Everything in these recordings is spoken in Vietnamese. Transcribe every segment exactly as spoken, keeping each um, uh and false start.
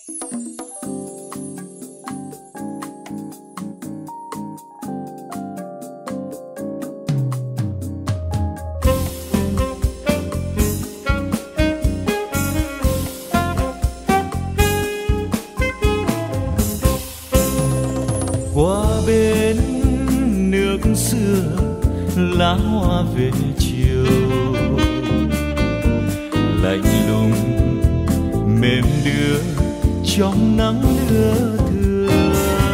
Qua bên nước xưa lá hoa về chiều, lạnh lùng mềm đưa trong nắng lưa thưa.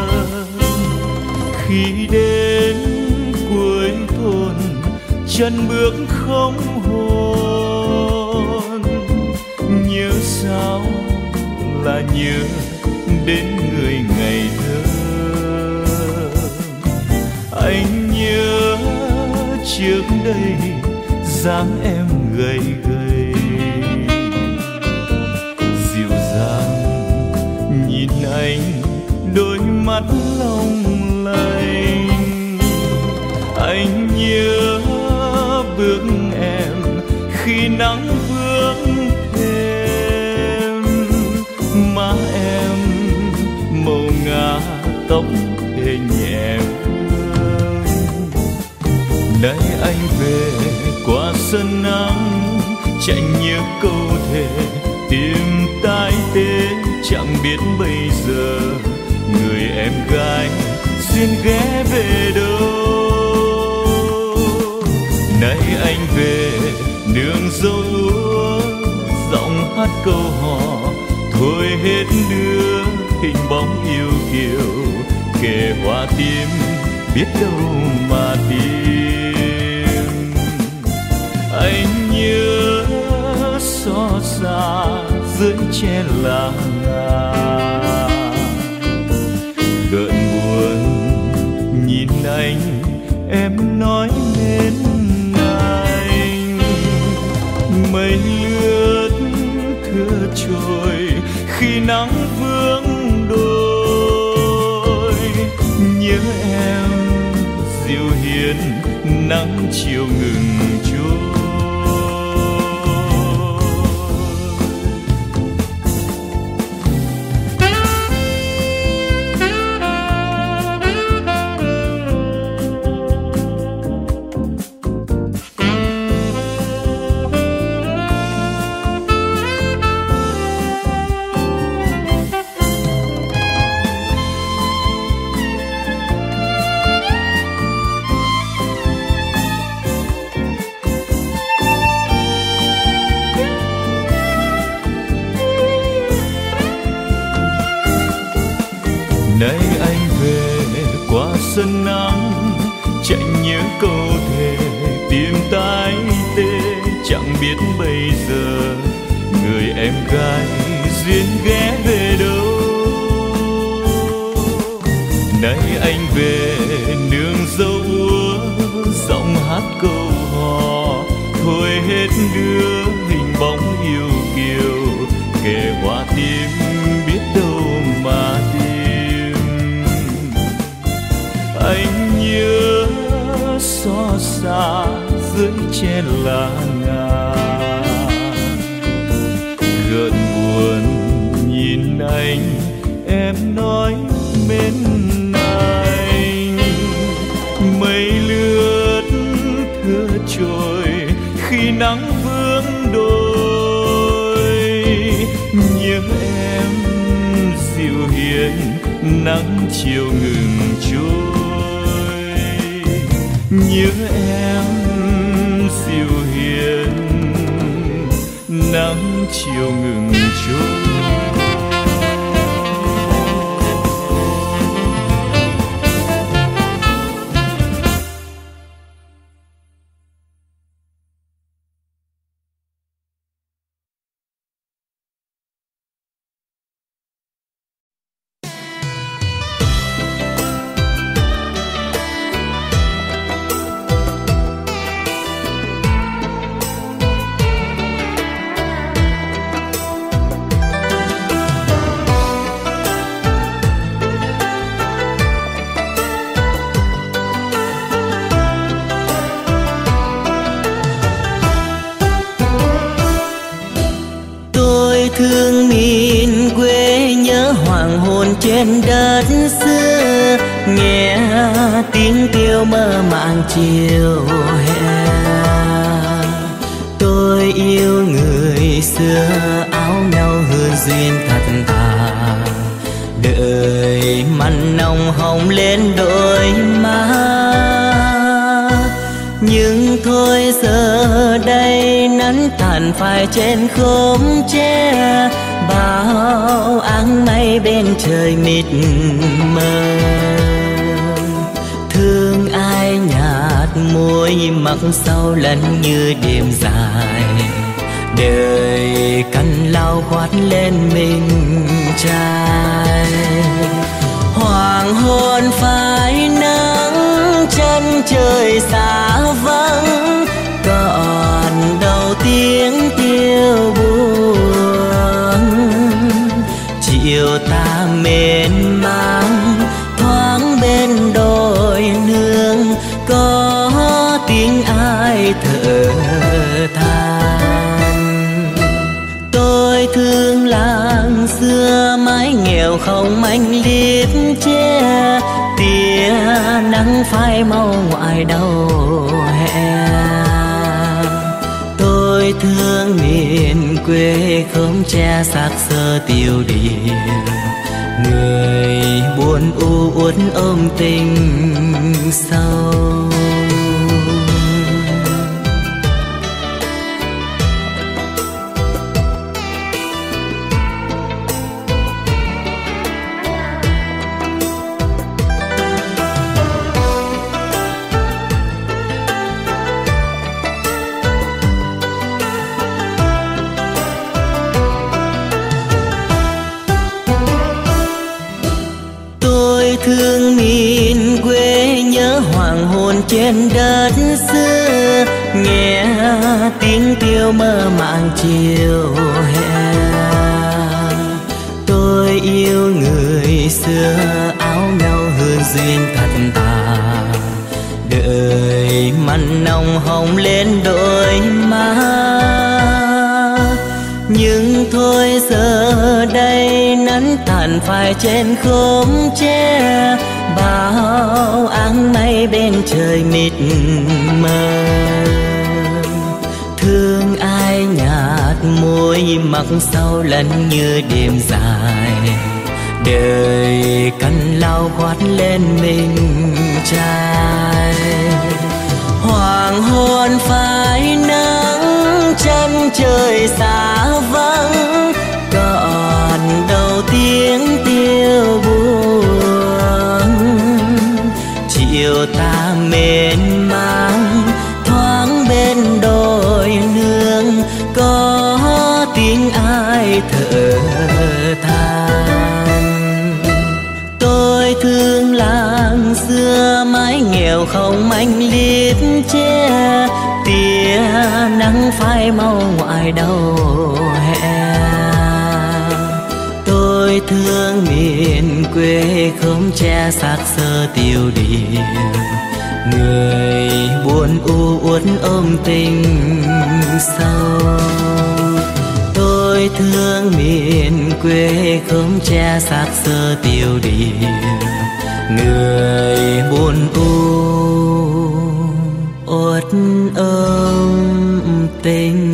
Khi đến cuối thôn chân bước không hồn, nhớ sao là nhớ đến người ngày thơ. Anh nhớ trước đây dáng em gầy gầy, dịu dàng nhìn anh đôi mắt long lanh. Anh nhớ bước em khi nắng vương thêm, má em màu ngà tóc để nhẹ. Nay anh về qua sân nắng, chạy nhớ câu thề tìm tai tê. Chẳng biết bây giờ người em gái xin ghé về đâu. Nay anh về nương dâu úa, giọng hát câu hò thôi hết đưa hình bóng yêu kiều. Kề hoa tím biết đâu mà tìm. Anh nhớ xót xa dưới che lá ngà, gợn buồn nhìn anh em nói nên anh. Mây lướt thưa trôi khi nắng vương đôi, nhớ em dịu hiền nắng chiều ngừng trôi. Nay anh về qua sân nắng, chạy nhớ câu thề tìm tái tê. Chẳng biết bây giờ người em gái duyên ghé về đâu. Nay anh về nương dâu úa, giọng hát câu hò thôi hết đưa hình bóng yêu kiều. Kề hoa tím biết đâu mà tìm. Anh nhớ xót xa dưới che lá ngà, gợn buồn nhìn anh em nói mến anh. Mây lướt thưa trôi khi nắng vương đôi, nhớ em dịu hiền nắng chiều ngừng trôi. Nhớ em dịu hiền nắng chiều ngừng trôi. miền quê nhớ hoàng hôn trên đất xưa, nghe tiếng kêu mơ màng chiều hè. Tôi yêu người xưa áo nhau hương duyên thật thà, đời mặn nồng hồng lên đôi má. Nhưng thôi giờ đây nắng tàn phai trên khóm tre, bao áng mây bên trời mịt mờ. Thương ai nhạt môi mặc sâu lẫn như đêm dài, đời căn lao khoát lên mình trai. Hoàng hôn phai nắng chân trời xa vắng, còn đâu tiếng tiêu buồn. Chiều ta mến mang thoáng bên đồi nương, có tiếng ai thở than. Tôi thương làng xưa mái nghèo không manh liếp che, tia nắng phai mau ngoài đầu hè. Tôi thương miền quê khóm tre xác xơ tiêu điều, người buồn u uất ôm tình sâu. Thương miền quê nhớ hoàng hôn trên đất xưa, nghe tiếng kêu mơ màng chiều hè. Tôi yêu người xưa áo nhau hương duyên thật thà, đời mặn nồng hồng lên đôi má. Nhưng thôi giờ đây nắng tàn phai trên khóm tre, bao áng mây bên trời mịt mờ. Thương ai nhạt môi mặc sâu lẫn như đêm dài, đời căn lao khoát lên mình trai. Hoàng hôn phai nắng chân trời xa vắng, còn đâu tiếng tiêu buồn. Chiều ta mến mang thoáng bên đồi nương, có tiếng ai thở than. Tôi thương làng xưa mái nghèo không manh liếp che, tia nắng phai mau ngoài đầu hè. Tôi thương miền quê khóm tre xác xơ tiêu điều, người buồn u uất ôm tình sâu. Tôi thương miền quê khóm tre xác xơ tiêu điều, người buồn u uất ôm tình